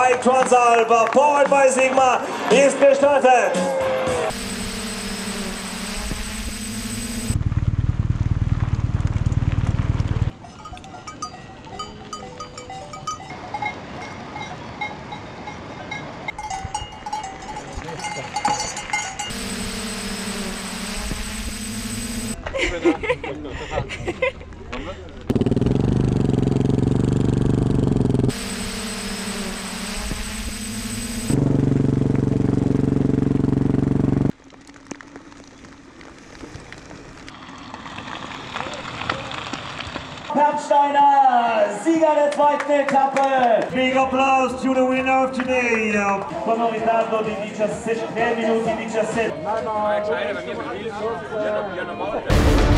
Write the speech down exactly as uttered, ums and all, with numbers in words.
BIKE Transalp, powered by Sigma, ist gestartet. Pernsteiner, Sieger der zweiten Etappe. Big applause to the winner of today. Sono in ritardo di diciassette minuti diciassette. Kleine, bei mir sind viele, ja, normal.